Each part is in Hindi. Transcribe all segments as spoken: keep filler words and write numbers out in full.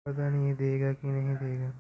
पता नहीं देगा कि नहीं देगा।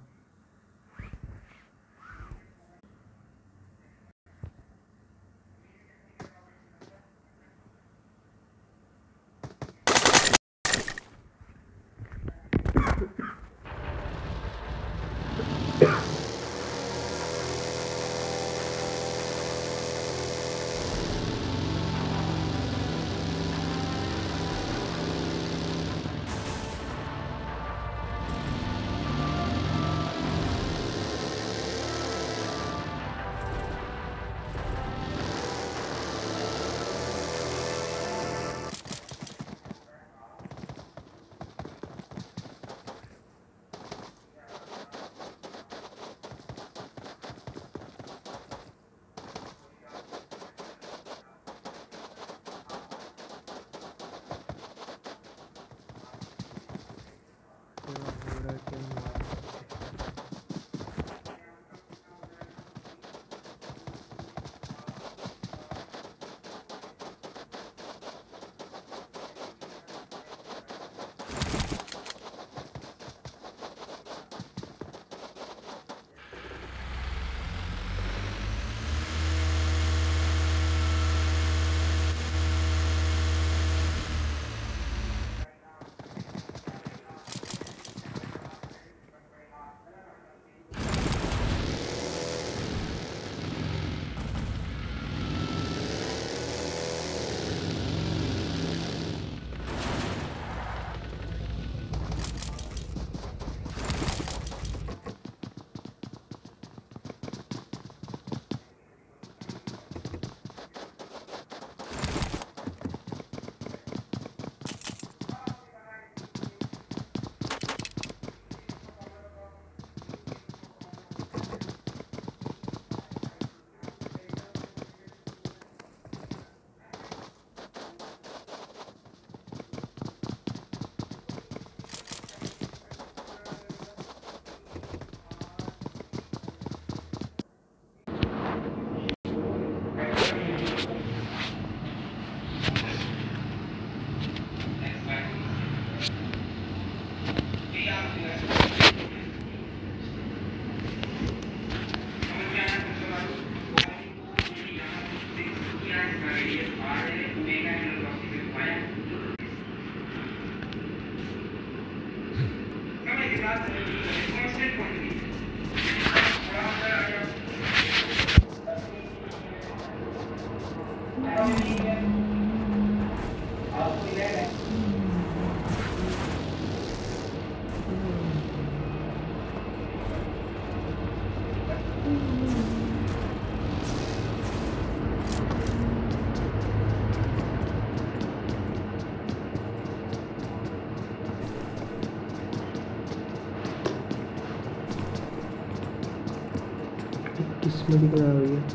किस्मत खराब हुई है।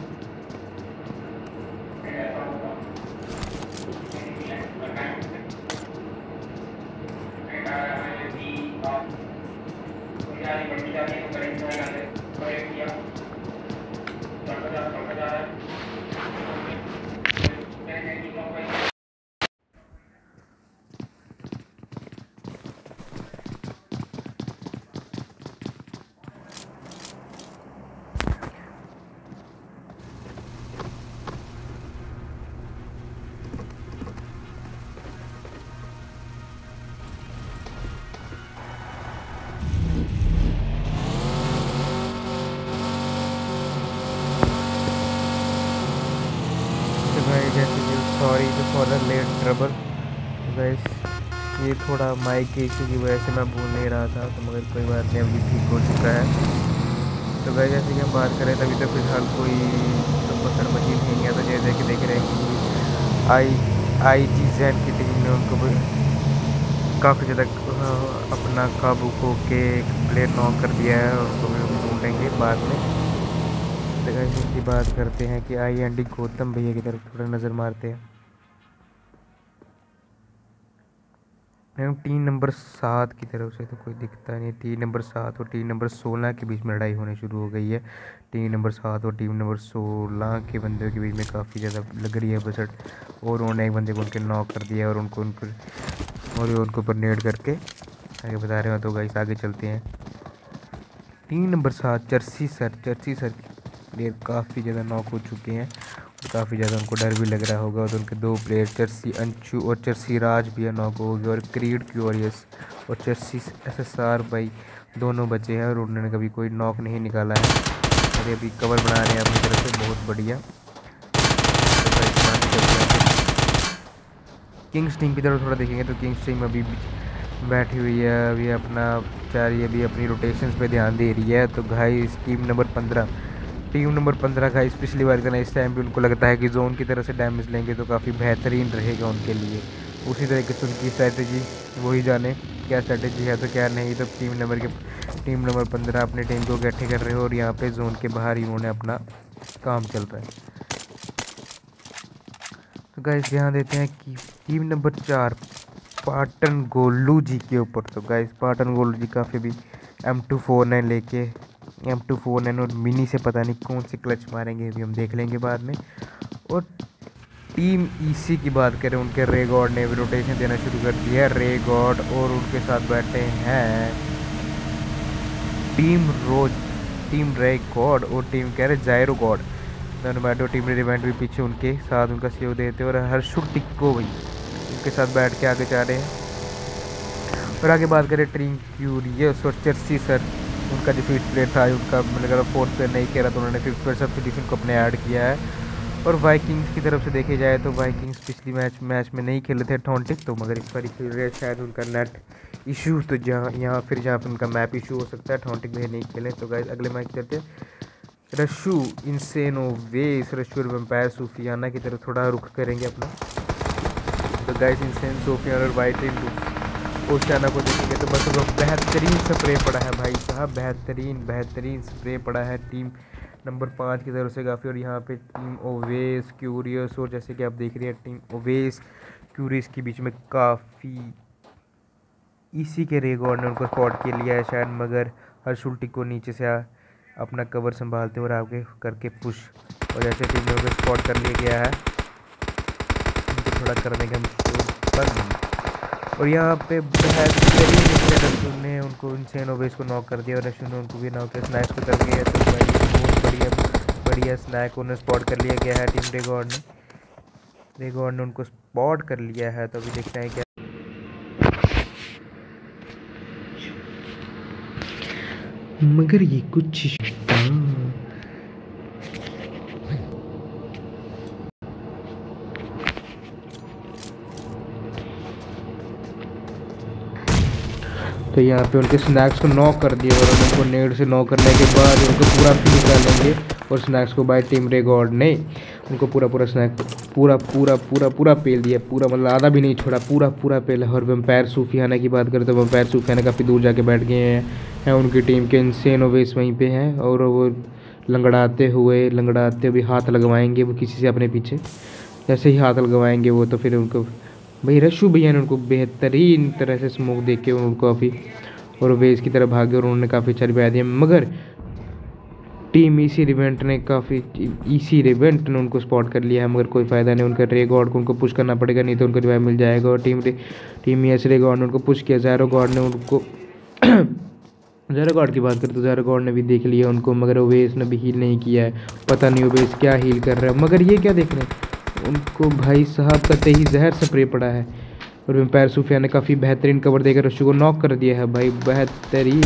Sorry for the late trouble guys, ये थोड़ा माइक के इशू की वजह से मैं भूल नहीं रहा था, तो मगर कोई बात नहीं, अभी ठीक हो चुका है। तो गाइस जैसे कि हम बात करें तो अभी तक फिलहाल कोई सुपर मशीन नहीं है। तो जैसे कि देख रहे हैं कि आई आई जी जैन की टीम ने उनको काफ़ी ज़्यादा अपना काबू को के प्लेयर नॉक कर दिया है, और उनको भी ढूंढेंगे बाद में। तो गाइस इनकी बात करते हैं कि आई एंडी गौतम भैया की तरफ थोड़ा नज़र मारते हैं। टीम नंबर सात की तरफ से तो कोई दिखता नहीं। टीम नंबर सात और टीम नंबर सोलह के बीच में लड़ाई होने शुरू हो गई है। टीम नंबर सात और टीम नंबर सोलह के बंदों के बीच में काफ़ी ज़्यादा लग रही है बसट, और उन्होंने एक बंदे को उनके नॉक कर दिया और उनको उनको और उनको पर नेट करके आगे बता रहे हो तो गाइस आगे चलते हैं। टीम नंबर सात चर्सी सर। चर्सी सर प्लेयर काफ़ी ज़्यादा नॉक हो चुके हैं और काफ़ी ज़्यादा उनको डर भी लग रहा होगा। और उनके दो प्लेयर चर्सी अंशु और चर्सी राज भी नॉक हो गए और क्रीड क्यूरियस और चर्सी एस एस आर भाई दोनों बचे हैं और उन्होंने कभी कोई नॉक नहीं निकाला है। और अभी कवर बना रहे हैं अपनी तरफ से, बहुत बढ़िया। किंग्स टीम की तरफ थोड़ा देखेंगे तो किंग्स टीम अभी बैठी हुई है, अभी अपना चार ये भी अपनी रोटेशंस पे ध्यान दे रही है। तो गाइस टीम नंबर पंद्रह टीम नंबर पंद्रह गाइस पिछली बार का इस टाइम भी उनको लगता है कि जोन की तरफ से डैमेज लेंगे तो काफ़ी बेहतरीन रहेगा उनके लिए। उसी तरीके से उनकी स्ट्रैटेजी वही जाने क्या स्ट्रैटेजी है तो क्या नहीं। तो टीम नंबर के टीम नंबर पंद्रह अपने टीम को इकट्ठे कर रहे हो और यहाँ पे जोन के बाहर ही उन्होंने अपना काम चल रहा है। तो गाइस ध्यान देते हैं कि टीम नंबर चार पाटन गोलू जी के ऊपर। तो गाइस पाटन गोलू जी काफ़ी भी एम टू फोर नाइन लेके एम टू फोर नाइन और मिनी से पता नहीं कौन सी क्लच मारेंगे अभी हम देख लेंगे बाद में। और टीम ईसी की बात करें, उनके रे गॉड ने भी रोटेशन देना शुरू कर दिया है। रे गॉड और उनके साथ बैठे हैं team Rose team ray god और टीम कह रहे जायरो गॉड दोनों टीम रिवेंट भी पीछे उनके साथ उनका सेव देते हैं। और हर्षु टिक्को भाई उनके साथ बैठ के आगे जा रहे हैं। और आगे बात करें टीम क्यूरियस और चर्सी सर, उनका जो फिफ्थ प्लेयर था उनका मैंने अगर फोर्थ प्लेयर नहीं किया था तो उन्होंने फिफ्थ प्लेयर सब्स्टिट्यूशन को अपने ऐड किया है। और वाइकिंग्स की तरफ से देखे जाए तो वाइकिंग्स पिछली मैच मैच में नहीं खेले थे टॉन्टिक, तो मगर इस बार खेल रहे शायद उनका नेट इशू तो जहाँ यहाँ फिर जहाँ पर उनका मैप इशू हो सकता है, टॉन्टिक में नहीं खेले। तो गाइस अगले मैच चलते हैं रशु इंसेनो वेस रशु और वैम्पायर सूफियाना की तरफ थोड़ा रुख करेंगे अपना। तो गाइस इंसेन सूफियाना और वाइट ओशियाना को देखेंगे तो बस वो बेहतरीन स्प्रे पड़ा है भाई साहब, बेहतरीन बेहतरीन स्प्रे पड़ा है टीम नंबर पाँच की तरफ से काफ़ी। और यहाँ पे टीम ओवेस क्यूरियस और जैसे कि आप देख रहे हैं टीम ओवेस क्यूरियस के बीच में काफ़ी इसी के रेगॉर्ड ने उनको स्पॉट के लिया है शायद, मगर हर्षुल्टी को नीचे से आ, अपना कवर संभालते हुए आगे करके पुश। और जैसे टीम ने उनको स्पॉट कर लिया गया है उनको थोड़ा करने का बंद। और यहाँ पे बेहतरीन रशु ने उनको इंसेन ओवेस को नॉक कर दिया और रशु ने उनको भी नॉक किया। स्नैक्स को कर गया तो भाई बहुत बढ़िया बढ़िया स्नैक उन्हें स्पॉट कर लिया गया है टीम रेगॉर्ड ने रेगॉर्ड ने उनको स्पॉट कर लिया है। तो अभी देखते हैं क्या मगर ये कुछ तो यहाँ पे उनके स्नैक्स को नॉक कर दिया और उनको नेड से नॉक करने के बाद उनको पूरा फिनिश डालेंगे। और स्नैक्स को बाय टीम रेगॉर्ड ने उनको पूरा पूरा स्नैक पूरा पूरा पूरा पूरा पेल दिया, पूरा मतलब आधा भी नहीं छोड़ा, पूरा पूरा पेला। और वैम्पायर सूफियाना की बात करें तो वैम्पायर सूफियाना काफ़ी दूर जाके बैठ गए हैं, हैं उनकी टीम के इंसेन ओवेस वहीं पे हैं और वो लंगड़ाते हुए लंगड़ाते हुए हाथ लगवाएंगे वो किसी से अपने पीछे। जैसे ही हाथ लगवाएंगे वो तो फिर उनको भाई रशु भैया ने उनको बेहतरीन तरह से स्मोक देख के उनको काफ़ी और वेस की तरफ भागे और उन्होंने काफ़ी अच्छा रिवाइव दिया। मगर टीम इसी रिवेंट ने काफ़ी इसी रिवेंट ने उनको स्पॉट कर लिया है, मगर कोई फ़ायदा नहीं। उनका रे गॉड को उनको पुश करना पड़ेगा, नहीं तो उनको रिवाइव मिल जाएगा। और team team S ray god ने उनको पुश किया, ज़ैरो गॉड ने उनको ज़ैरो गॉड की बात करें तो ज़ैरो गॉड ने भी देख लिया उनको, मगर ओवेस ने भी हील नहीं किया है। पता नहीं ओवेस क्या हील कर रहा है, मगर ये क्या देख रहे हैं उनको भाई साहब कते ही जहर स्प्रे पड़ा है। और वैम्पायर सूफिया ने काफ़ी बेहतरीन कवर देकर रशु को नॉक कर दिया है भाई, बेहतरीन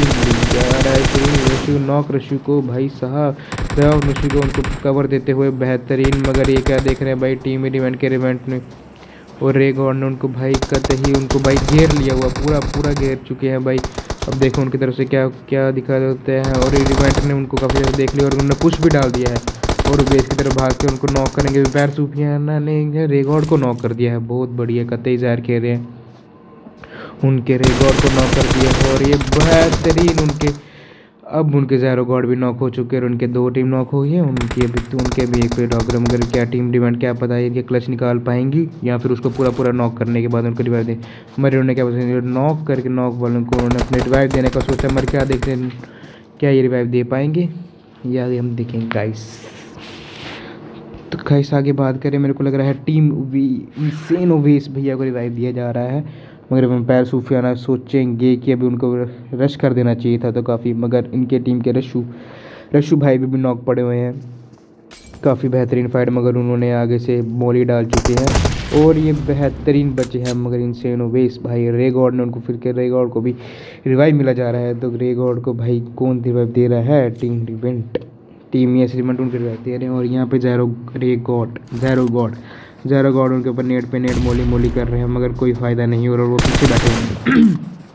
रशु नॉक रशु को भाई साहब रशु को उनको कवर देते हुए बेहतरीन। मगर ये क्या देख रहे हैं भाई टीम इवेंट के इवेंट में और रे गॉड ने उनको भाई कते ही उनको भाई घेर लिया हुआ, पूरा पूरा घेर चुके हैं भाई। अब देखो उनकी तरफ से क्या क्या दिखा देते हैं। और इवेंट ने उनको काफ़ी ज़्यादा देख लिया और उन्होंने पुश भी डाल दिया है और बेस की तरफ भाग के उनको नॉक करेंगे। वैम्पायर सूफियाना ने रेगॉर्ड को नॉक कर दिया है, बहुत बढ़िया कतई ज़ाहिर खेल रहे हैं, उनके रेगॉर्ड को नॉक कर दिया। और ये बेहतरीन उनके अब उनके ज़ैरो गॉड भी नॉक हो चुके हैं और उनके दो टीम नॉक हो गई है। उनकी अभी तो उनके भी एक प्लेट ऑगर, मगर क्या टीम डिमांड क्या पता है कि क्लच निकाल पाएंगी या फिर उसको पूरा पूरा नॉक करने के बाद उनको रिवाइव दे। मगर उन्होंने क्या पता नॉक करके नॉक वालों को उन्होंने अपने रिवाइव देने का सोचा, मगर क्या देखते हैं क्या ये रिवाइव दे पाएंगे या हम देखेंगे गाइस। तो गाइस आगे बात करें, मेरे को लग रहा है टीम इंसेन ओवेस भैया को रिवाइव दिया जा रहा है। मगर वैम्पायर सूफियाना सोचेंगे कि अभी उनको रश कर देना चाहिए था तो काफ़ी, मगर इनके टीम के रशु रशु भाई भी, भी नॉक पड़े हुए हैं। काफ़ी बेहतरीन फाइट, मगर उन्होंने आगे से मोली डाल चुके हैं और ये बेहतरीन बचे हैं। मगर इनसे इनोवेस भाई रे गॉड ने उनको फिर के रे गॉड को भी रिवाइव मिला जा रहा है। तो रे गॉड को भाई कौन रिवाइव दे रहा है? टीम रिवेंट टीम ये रिवेंट उनके रिवाइव दे रहे हैं। और यहाँ पे जैरो रे गॉड जैरो गॉड जैरो गॉड उनके ऊपर नेट पे नेट मोली मोली कर रहे हैं, मगर कोई फ़ायदा नहीं हो रहा और वो पीछे बैठे हैं।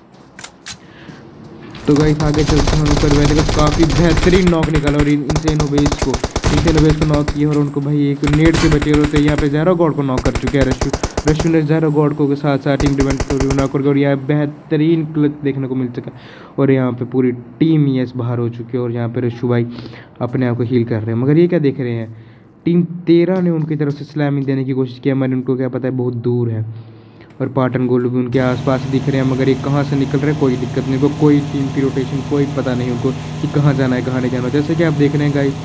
तो गाइस आगे चलते हैं ऊपर बैठे तो काफ़ी बेहतरीन नॉक निकाला और इनसे इनोवेस को इनसे इनोवेस को नॉक किया और उनको भाई एक नेट से बचे होते हैं। यहाँ पे जैरो गॉड को नॉक कर चुके हैं रशु रशु ने जैरो गॉड को के साथ साथ टीम डिवेंट को नॉक करके, और यहाँ बेहतरीन क्लच देखने को मिल सका। और यहाँ पे पूरी टीम यस बाहर हो चुकी है और यहाँ पे रशु भाई अपने आप को हील कर रहे हैं। मगर ये क्या देख रहे हैं, टीम तेरह ने उनकी तरफ से स्लैमिंग देने की कोशिश की, मगर उनको क्या पता है बहुत दूर है और पाटन गोलू भी उनके आसपास दिख रहे हैं, मगर ये कहाँ से निकल रहे हैं कोई दिक्कत नहीं, उनको कोई टीम की रोटेशन कोई पता नहीं उनको कि कहाँ जाना है कहाँ नहीं जाना। जैसे कि आप देख रहे हैं गाइस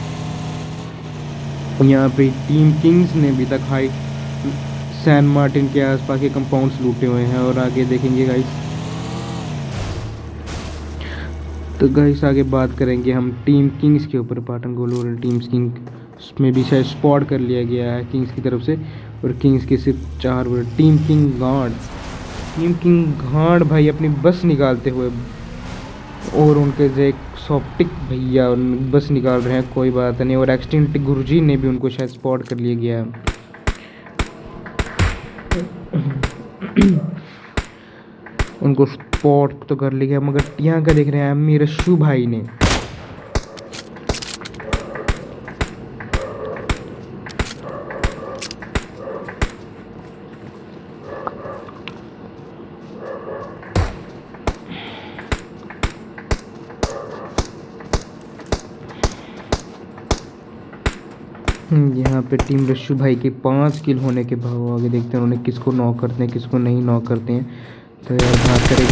यहाँ पे टीम किंग्स ने अभी तक हाई सैन मार्टिन के आसपास के कंपाउंड्स लूटे हुए हैं और आगे देखेंगे गाइस। तो गाइस आगे बात करेंगे हम टीम किंग्स के ऊपर। पाटन गोलू और टीम किंग में भी शायद स्पॉट कर लिया गया है किंग्स की तरफ से, और किंग्स के सिर्फ चार word. Team king guard team king guard भाई अपनी बस निकालते हुए और उनके जो एक सॉप्टिक भैया बस निकाल रहे हैं, कोई बात नहीं। और एक्सटेंट गुरुजी ने भी उनको शायद स्पॉट कर लिया गया है। उनको स्पॉट तो कर लिया, मगर यहाँ का देख रहे हैं अम्मी रशु भाई ने यहाँ पे टीम रशु भाई के पाँच किल होने के भाव आगे देखते हैं उन्होंने किसको नॉक करते हैं किसको नहीं नॉक करते हैं। तो यार बात करेंगे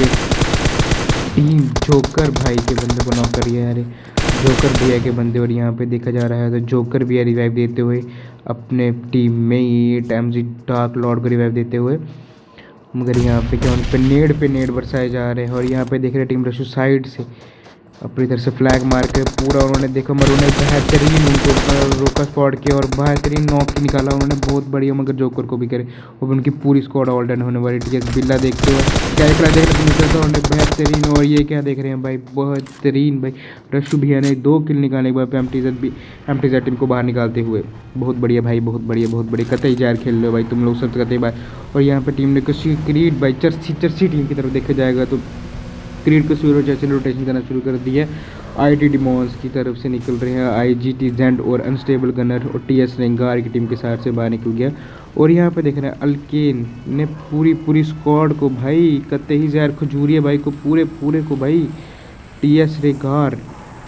टीम जोकर भाई के बंदे को नॉक करिए यार, जोकर भैया के बंदे। और यहाँ पे देखा जा रहा है तो जोकर भैया रिवाइव देते हुए अपने टीम में ये टैमजी डार्क लॉर्ड को रिवाइव देते हुए, मगर यहाँ पे क्या उन पे नेड पे नेड बरसाए जा रहे हैं। और यहाँ पे देख रहे हैं टीम रशु साइड से अपनी तरफ से फ्लैग मार के पूरा उन्होंने देखा, मगर उन्होंने बेहतरीन उनको रोका स्पॉट किया और बेहतरीन नॉक निकाला उन्होंने, बहुत बढ़िया। मगर जोकर को भी करे और उनकी पूरी स्क्वाड ऑल डन होने वाली। टी एस बिल्ला देखते हुए क्या देखने को मिलता था उन्होंने बेहतरीन। और ये क्या देख रहे हैं भाई बेहतरीन भाई रशु भैया ने दो किल निकालने के बाद एम टी जेड भी एम टी जेड टीम को बाहर निकालते हुए, बहुत बढ़िया भाई बहुत बढ़िया बहुत बढ़िया। कतई जार खेल लो भाई तुम लोग सब कतई भाई। और यहाँ पर टीम ने किसी क्रीड भाई चर्सी चर्सी टीम की तरफ देखा जाएगा तो क्रीड को सूर्य जैसे रोटेशन करना शुरू कर दिया है। आई टी डिमॉन्स की तरफ से निकल रहे हैं आई जी टी जेंड और अनस्टेबल गनर, और टी एस रेंगार की टीम के साथ से बाहर निकल गया। और यहाँ पे देख रहे हैं अल्केन ने पूरी पूरी स्क्वाड को भाई कतई जहर खजूरिया भाई को पूरे पूरे को भाई टी एस रेगार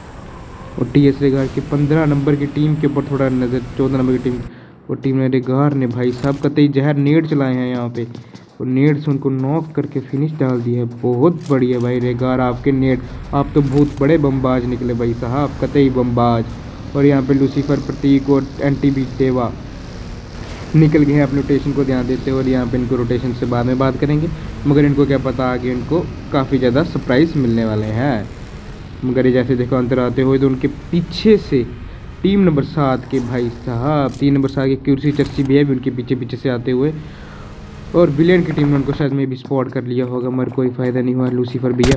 और टी एस रेगार की पंद्रह नंबर की टीम के ऊपर थोड़ा नज़र, चौदह नंबर की टीम और टीम रेगार ने भाई साहब कतई जहर नेट चलाए हैं यहाँ पे और नेट से उनको नॉक करके फिनिश डाल दिया है। बहुत बढ़िया भाई रेगार आपके नेट, आप तो बहुत बड़े बमबाज निकले भाई साहब कतई बमबाज। और यहाँ पे लूसीफर प्रतीक और एंटी बी देवा निकल गए हैं अपने रोटेशन को ध्यान देते हुए। और यहाँ पे इनको रोटेशन से बाद में बात करेंगे, मगर इनको क्या पता आगे इनको काफ़ी ज़्यादा सरप्राइज़ मिलने वाले हैं। मगर ये जैसे देखो अंतर आते हुए तो उनके पीछे से टीम नंबर सात के भाई साहब तीन नंबर सात के क्यूरसी चर्सी भी है भी उनके पीछे पीछे से आते हुए, और विलेन की टीम ने उनको शायद में भी स्पॉट कर लिया होगा, मगर कोई फ़ायदा नहीं हुआ। लूसीफर भैया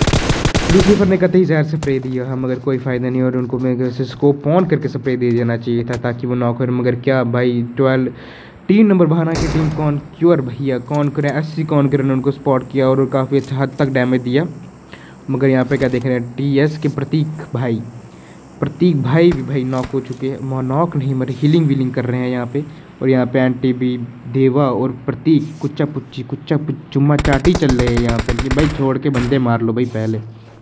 लूसीफर ने कतई जहर स्प्रे दिया है, मगर कोई फ़ायदा नहीं। और उनको मेरे से स्कोप ऑन करके स्प्रे दे देना चाहिए था ताकि वो नॉक करे, मगर क्या भाई ट्वेल्व तीन नंबर बहाना की टीम कौन क्योर भैया कौन करे अस्सी कौन करे ने उनको स्पॉट किया और काफ़ी अच्छा हद तक डैमेज दिया। मगर यहाँ पे क्या देख रहे हैं टी एस के प्रतीक भाई प्रतीक भाई भी भाई नॉक हो चुके हैं, नॉक नहीं मगर हीलिंग वीलिंग कर रहे हैं यहाँ पे। और यहाँ पे एंटी बी देवा और प्रतीक कुच्चा पुच्ची कुच्चा चुम्मा चाटी चल रहे हैं यहाँ पे कि भाई छोड़ के बंदे मार लो भाई पहले।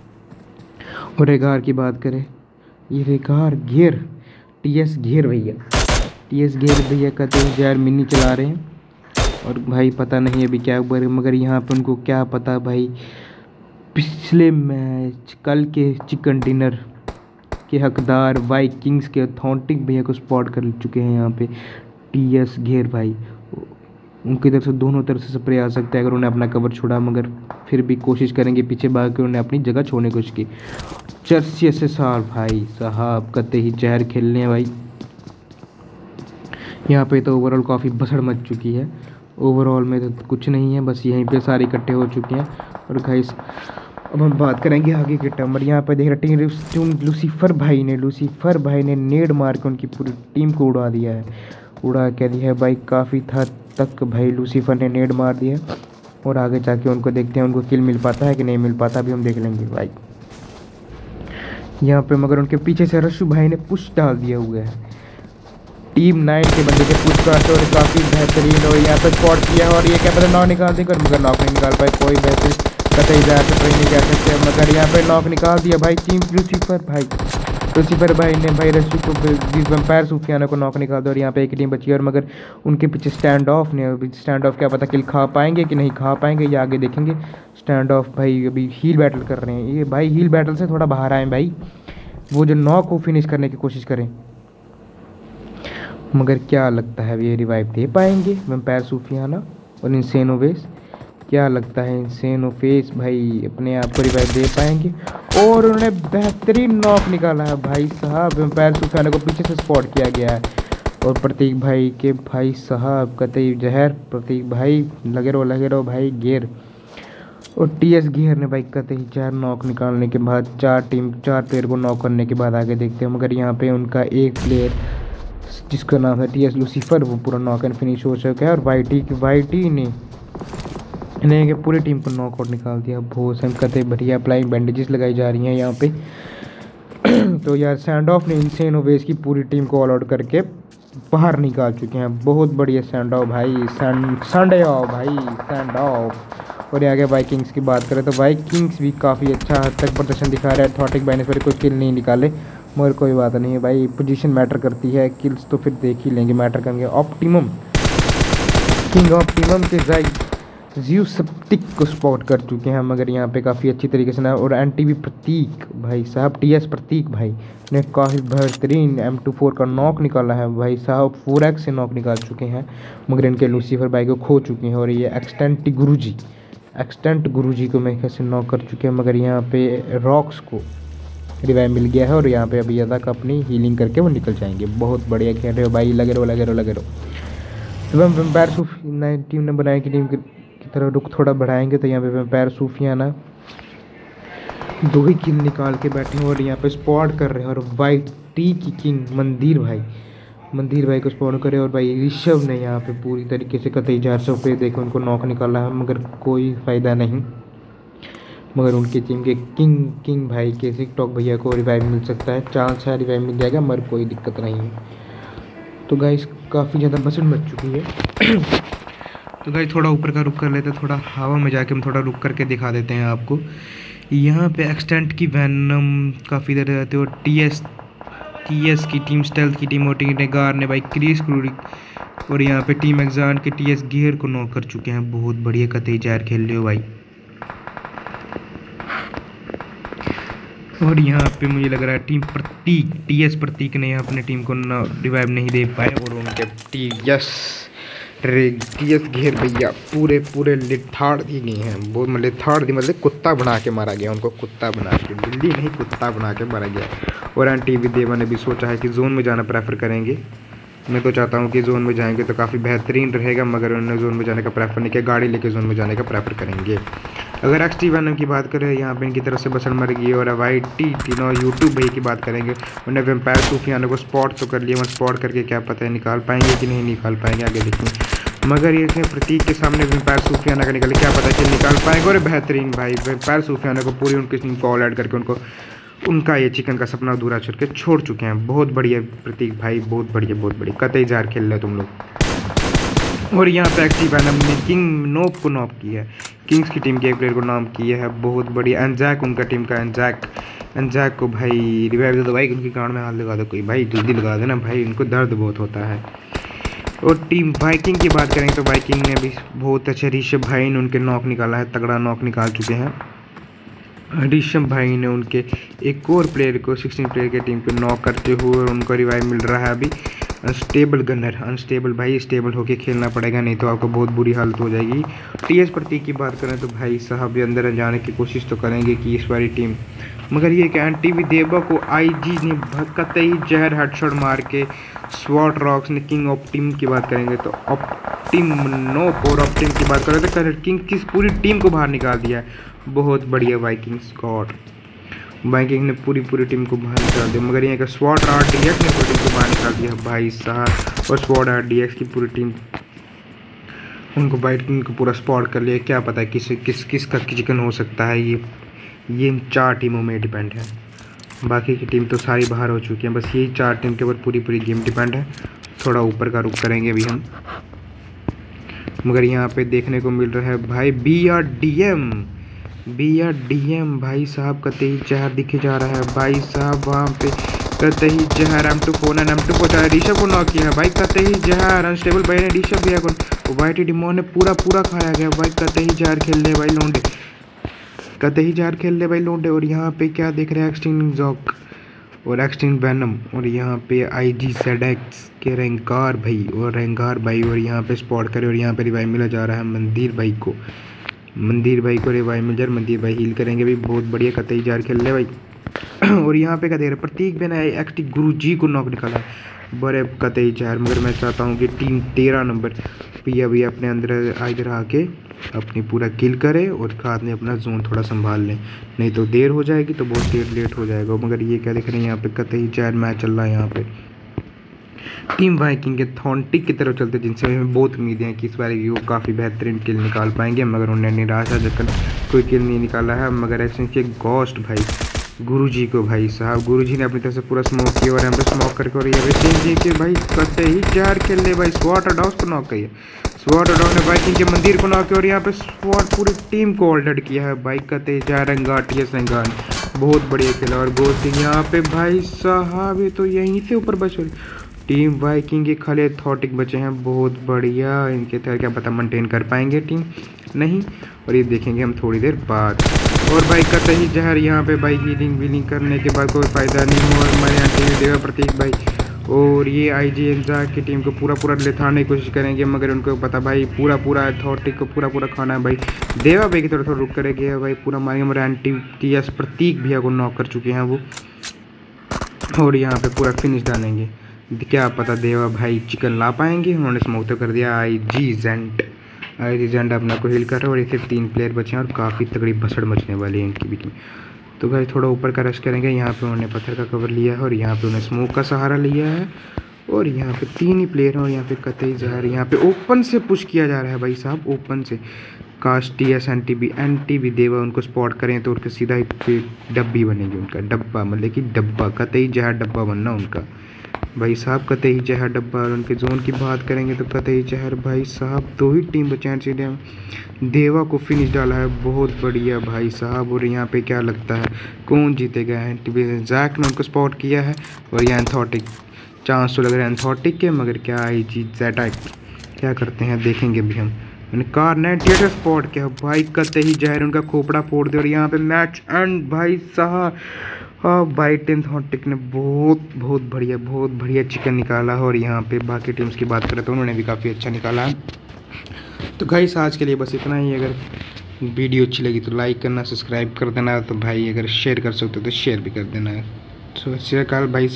और रेगार की बात करें, ये रेगार घेर टी एस घेर भैया टी एस घेर भैया का तो जार मिनी चला रहे हैं और भाई पता नहीं अभी क्या हुआ, मगर यहाँ पे उनको क्या पता भाई पिछले मैच कल के चिकन डिनर के हकदार वाइकिंग्स के अथॉन्टिक भैया को स्पॉट कर चुके हैं यहाँ पे टी एस घेर भाई। उनकी तरफ से दोनों तरफ से स्प्रे आ सकता है अगर उन्हें अपना कवर छोड़ा, मगर फिर भी कोशिश करेंगे पीछे भाग के उन्हें अपनी जगह छोड़ने की कोशिश की। चर्सी एस एस आर भाई साहब कते ही जहर खेलने हैं भाई। यहाँ पे तो ओवरऑल काफ़ी भसड़ मच चुकी है। ओवरऑल में तो कुछ नहीं है, बस यहीं पे सारे इकट्ठे हो चुके हैं। और गाइस अब हम बात करेंगे आगे के टर्म। और यहाँ पे देख रहे टीम लूसीफर भाई ने लूसीफर भाई ने नेड मार के उनकी पूरी टीम को उड़ा दिया है। उड़ा क्या दिया है भाई, काफ़ी हद तक भाई लूसीफर ने नेड मार दिया। और आगे जाके उनको देखते हैं उनको किल मिल पाता है कि नहीं मिल पाता, अभी हम देख लेंगे भाई। यहाँ पे मगर उनके पीछे से रशु भाई ने पुश डाल दिया हुआ है। टीम नाइन के बंदे से पुश करते और काफ़ी बेहतरीन और यहाँ पे स्पॉट किया और ये क्या पता नॉक निकाल देगा, मगर नॉक नहीं निकाल पाए। कोई बेहतरीन कतई ज़्यादा ट्रेन नहीं कह सकते, मगर यहाँ पे नॉक निकाल दिया भाई टीम लूसीफर भाई। लूसीफर भाई ने भाई रशु को वैम्पायर सूफियाना को नॉक निकाल दिया और यहाँ पे एक टीम बची है। और मगर उनके पीछे स्टैंड ऑफ ने स्टैंड ऑफ क्या पता किल खा पाएंगे कि नहीं खा पाएंगे, ये आगे देखेंगे। स्टैंड ऑफ भाई अभी हील बैटल कर रहे हैं, ये भाई हील बैटल से थोड़ा बाहर आए भाई, वो जो नॉक को फिनिश करने की कोशिश करें। मगर क्या लगता है ये रिवाइव दे पाएंगे वैम्पायर सूफियाना और इनसेनोवेस? क्या लगता है इनसेनोवेस भाई अपने आप को रिवाइव दे पाएंगे? और उन्होंने बेहतरीन नॉक निकाला है भाई साहब। वैम्पायर सूफियाना को पीछे से स्पॉट किया गया है और प्रतीक भाई के भाई साहब कतई जहर। प्रतीक भाई लगे रहो लगे रहो भाई गेर। और टी एस गियर ने भाई कतई चार नॉक निकालने के बाद चार टीम चार प्लेयर को नॉक करने के बाद आगे देखते हैं। मगर यहाँ पे उनका एक प्लेयर जिसका नाम है टी एस लूसीफर वो पूरा नॉक एंड फिनिश हो चुका है। और वाई टी वाई टी ने इन्हें पूरी टीम को नॉकआउट निकाल दिया। बहुत सही कतई बढ़िया अप्लाई बैंडेजेस लगाई जा रही हैं यहाँ पे। तो यार सैंड ऑफ ने इनसेनोवेस की पूरी टीम को ऑल आउट करके बाहर निकाल चुके हैं। बहुत बढ़िया सैंड ऑफ भाई सैंड संडे ऑफ भाई सैंड ऑफ। और आगे वाइकिंग्स की बात करें तो वाइकिंग्स भी काफ़ी अच्छा हद तक प्रदर्शन दिखा रहा है। थॉटिक भाई ने पर कोई किल नहीं निकाले, मगर कोई बात नहीं है भाई, पोजीशन मैटर करती है, किल्स तो फिर देख ही लेंगे मैटर करेंगे। ऑप्टिमम किंग ऑप्टिमम के जाई जीव सप्तिक को स्पॉट कर चुके हैं, मगर यहाँ पे काफ़ी अच्छी तरीके से ना। और एन टी वी प्रतीक भाई साहब टी एस प्रतीक भाई ने काफ़ी बेहतरीन एम टू फोर का नॉक निकाला है भाई साहब। फोर एक्स से नॉक निकाल चुके हैं, मगर इनके लूसीफर भाई को खो चुके हैं। और ये एक्सटेंट गुरुजी एक्सटेंट गुरुजी को मैं कैसे नॉक कर चुके हैं, मगर यहाँ पे रॉक्स को रिवाइव मिल गया है। और यहाँ पे अभी अदा अपनी हीलिंग करके वो निकल जाएंगे। बहुत बढ़िया खेल रहे हो भाई, लगे रहो लगे रहो लगे रहो। जब हम वैम्पायर सूफियाना टीम ने बनाया कि टीम की तरह रुख थोड़ा बढ़ाएंगे तो यहाँ पे वैम्पायर सूफियाना दो ही किल निकाल के बैठे हैं और यहाँ पे स्पॉट कर रहे हैं। और वाइट टी की किंग मंदिर भाई मंदिर भाई को स्पॉट करे। और भाई ऋषभ ने यहाँ पे पूरी तरीके से कतई चार सौ पे देखो उनको नॉक निकाला है, मगर कोई फ़ायदा नहीं। मगर उनकी टीम के किंग किंग भाई के टिकटॉक भैया को रिवाइव मिल सकता है, चांस है रिवाइव मिल जाएगा, मगर कोई दिक्कत नहीं है। तो गाइस काफ़ी ज़्यादा बसट मच चुकी है। तो गाइस थोड़ा ऊपर का रुक कर लेते हैं, थोड़ा हवा में जाके हम थोड़ा रुक करके दिखा देते हैं आपको। यहाँ पे एक्सटेंट की वैनम काफ़ी देर रहते हो। टी एस टी एस की टीम स्टेल्थ की टीम मोटिंग ने गार ने भाई क्रीस क्रूरी और यहाँ पे टीम एग्जान के टी एस गियर को नॉक कर चुके हैं। बहुत बढ़िया कतई चार खेल रहे हो भाई। और यहाँ पे मुझे लग रहा है team Prateek T S Prateek ने यहाँ अपने टीम को रिवाइव नहीं दे पाए और उनके टी यस टी एस घेर भैया पूरे पूरे लिथाड़ दी गई हैं। बहुत मतलब लिथाड़ दी मतलब कुत्ता बना के मारा गया, उनको कुत्ता बना के, बिल्ली नहीं कुत्ता बना के मारा गया। और एन टी वी देवा ने भी सोचा है कि जोन में जाना प्रेफर करेंगे। मैं तो चाहता हूँ कि जोन में जाएंगे तो काफ़ी बेहतरीन रहेगा, मगर उन्होंने जोन में जाने का प्रेफर नहीं किया, गाड़ी लेके जोन में जाने का प्रेफर करेंगे। अगर एक्स टी वैनम की बात करें यहाँ पे इनकी तरफ से बसर मर गई। और वाई टी तीनों यूट्यूब भाई की बात करेंगे, उन्हें वैम्पायर सूफियाना को स्पॉट तो कर लिया, वो स्पॉट करके क्या पता है निकाल पाएंगे कि नहीं निकाल पाएंगे, आगे देखेंगे। मगर ये प्रतीक के सामने वैम्पायर सूफियाना का निकले, क्या पता कि निकाल पाएंगे। और बेहतरीन भाई वैम्पायर सूफियाना को पूरी उनकी टीम को ऑल ऐड करके उनको उनका ये चिकन का सपना अधूरा छोड़ के छोड़ चुके हैं। बहुत बढ़िया प्रतीक भाई, बहुत बढ़िया बहुत बढ़िया कतई जार खेल रहे हो तुम लोग। और यहाँ पे एक्टिव वैनम ने किंग नोप को नॉक किया है, किंग्स की टीम के एक प्लेयर को नाम किया है। बहुत बढ़िया एनजैक उनका टीम का एनजैक एनजैक को भाई रिवाइव दे दो भाई, उनकी गांड में हाथ लगा दो कोई भाई, जल्दी लगा देना भाई, उनको दर्द बहुत होता है। और टीम वाइकिंग की बात करेंगे तो वाइकिंग ने भी बहुत अच्छे ऋषभ भाई ने उनके नॉक निकाला है, तगड़ा नॉक निकाल चुके हैं। ऋषभ भाई ने उनके एक और प्लेयर को सिक्सटीन प्लेयर की टीम पे नॉक करते हुए और उनको रिवाइव मिल रहा है अभी। अनस्टेबल गनर, अनस्टेबल भाई स्टेबल होके खेलना पड़ेगा, नहीं तो आपको बहुत बुरी हालत हो जाएगी। टीएस प्रतीक की बात करें तो भाई साहब ये अंदर जाने की कोशिश तो करेंगे कि इस बारी टीम, मगर ये क्या एंटी देवा को आईजी ने कतई जहर हेडशॉट मार के स्वॉट रॉक्स ने किंग ऑफ टीम की बात करेंगे तो ऑप्टिम नो और ऑप्टिम की बात करें तो कर किंग की पूरी टीम को बाहर निकाल दिया है। बहुत बढ़िया वाइकिंग्स गॉड, वाइकिंग ने पूरी पूरी टीम को बाहर निकाल दिया, मगर यहाँ का स्वॉट आर डी एक्स ने पूरी टीम को बाहर निकाल दिया भाई साहब। और स्वॉट आर डी एक्स की पूरी टीम उनको वाइकिंग को पूरा स्पॉट कर लिया। क्या पता है किस किस किस का चिकन हो सकता है, ये ये इन चार टीमों में डिपेंड है, बाकी की टीम तो सारी बाहर हो चुकी हैं, बस यही चार टीम के ऊपर पूरी पूरी गेम डिपेंड है। थोड़ा ऊपर का रुख करेंगे अभी हम, मगर यहाँ पे देखने को मिल रहा है भाई B R D M, B R D M भाई साहब कतई जहर दिखे जा रहा है भाई साहब, वहाँ पे कतई जहर M two four M two पहुँचा ऋषभ को नॉक किया है भाई, कतई जहर अनस्टेबल भाई ने ऋषभ दिया को वाई टी डिमो ने पूरा पूरा खाया गया भाई, कतई जहर खेल रहे भाई लोंडे, कतई जहर खेल रहे भाई लोंडे। और यहाँ पे क्या देख रहे हैं एक्सटिंग जॉक और एक्सटिंग वैनम, और यहाँ पे आई जी सेडेक्स के रेंगार भाई और रेंगार भाई, और यहाँ पे स्पॉट करे और यहाँ पे रिवाइव मिला जा रहा है मंदिर भाई को, मंदिर भाई को रिवाइव मिल जा रहा, मंदिर भाई हील करेंगे भाई, बहुत बढ़िया कतई जहर खेल रहे भाई। और यहाँ पे क्या देख रहे हैं प्रतीक बिना एक्टिव गुरु जी को नॉक निकाला है बड़े कतई जहर, मगर मैं चाहता हूँ कि टीम तेरह नंबर पिया भी अपने अंदर इधर आके अपनी पूरा किल करे और साथ में अपना जोन थोड़ा संभाल लें, नहीं तो देर हो जाएगी तो बहुत देर लेट हो जाएगा। मगर ये क्या देख रहे हैं यहाँ पे कतई जहर मैच चल रहा है, यहाँ पे टीम वाइकिंग के थॉन्टिक की तरफ चलते, जिनसे हमें बहुत उम्मीदें हैं कि इस बार वो काफ़ी बेहतरीन किल निकाल पाएंगे, मगर उन्हें निराशाजनक कोई किल नहीं निकाला है। मगर ऐसे के गोस्ट भाई गुरुजी को भाई साहब, गुरुजी ने अपनी तरफ से पूरा स्मोक किया और हम पे स्मोक करके और ये सिंह जी के भाई कतई ही जहर खेल ले भाई, स्वॉट अडॉस को नॉक किया, स्वॉट अडॉस ने वाइकिंग के मंदिर को नॉक किया और यहाँ पे स्वॉट पूरी टीम को ऑल्डेड किया है भाई, कतई जहर रंगार टी एस रंगार बहुत बढ़िया खेला। और गोस्टिंग यहाँ पे भाई साहब ये तो यहीं से ऊपर बच रही टीम वाइकिंग के खाली थॉटिक बचे हैं, बहुत बढ़िया, इनके तरह क्या पता मेंटेन कर पाएंगे टीम नहीं, और ये देखेंगे हम थोड़ी देर बाद। और भाई कतई जहर यहाँ पे भाई हीलिंग वीलिंग करने के बाद कोई फ़ायदा नहीं हुआ हमारे यहाँ टीम देगा प्रतीक भाई, और ये आई जी एग्जा की टीम को पूरा पूरा लेथाने की कोशिश करेंगे, मगर उनको पता भाई पूरा पूरा थॉटिक को पूरा पूरा खाना है भाई। देवा भाई की थोड़ा थोड़ा रुक करेंगे भाई, पूरा मारेंगे, हमारे एंटी टी एस प्रतीक भैया को नॉक कर चुके हैं वो, और यहाँ पे पूरा फिनिश डालेंगे, क्या पता देवा भाई चिकन ला पाएंगे। उन्होंने स्मोक तो कर दिया, आई जी जेंट, आई जी जेंट अपना को हिल कर रहा है, और इसे तीन प्लेयर बचे हैं और काफ़ी तगड़ी भसड़ मचने वाली है इनके बीच में। तो भाई थोड़ा ऊपर का रश करेंगे, यहाँ पे उन्होंने पत्थर का कवर लिया है और यहाँ पे उन्होंने स्मोक का सहारा लिया है, और यहाँ पे तीन ही प्लेयर हैं और यहाँ पे कतई जहर यहाँ पे ओपन से पुश किया जा रहा है भाई साहब, ओपन से कास्ट T S N T B N T B Deva उनको स्पॉट करें तो उनके सीधा ही डब्बी बनेगी, उनका डब्बा मतलब कि डब्बा कतई जहर डब्बा बनना उनका भाई साहब, कतई जहर डब्बा। और उनके जोन की बात करेंगे तो कतई जहर भाई साहब दो ही टीम बचे हैं सीधे, देवा को फिनिश डाला है बहुत बढ़िया भाई साहब। और यहाँ पे क्या लगता है कौन जीतेगा है, जैक ने उनको स्पॉट किया है और ये एंथॉटिक, चांस तो लग रहा है एंथॉटिक के, मगर क्या आई जी जैटाक क्या करते हैं देखेंगे भी हम। मैंने कार नाइनटी एट स्पॉट किया भाई, कतई जहर उनका खोपड़ा फोड़ दिया और यहाँ पे मैच एंड भाई साहब। हाँ भाई टेंथॉटिक ने बहुत बहुत बढ़िया बहुत बढ़िया चिकन निकाला है, और यहाँ पे बाकी टीम्स की बात करें तो उन्होंने भी काफ़ी अच्छा निकाला है। तो गाइस आज के लिए बस इतना ही, अगर वीडियो अच्छी लगी तो लाइक करना, सब्सक्राइब कर देना, तो भाई अगर शेयर कर सकते हो तो शेयर भी कर देना है। तो सत श्री अकाल भाई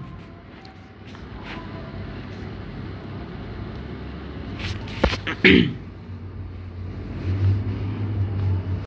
साहब।